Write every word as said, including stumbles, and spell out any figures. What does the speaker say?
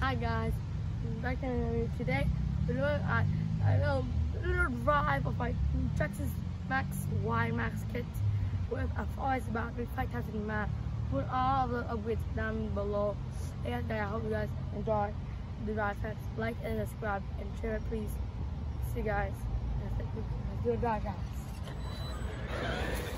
Hi guys, back in today we're doing a, a little, little drive of my Traxxas Max Y Max kit with a voice battery, five thousand mAh. Put all the upgrades down below. And I hope you guys enjoy the drive. Like and subscribe and share it, please. See you guys. Let's do a drive, guys.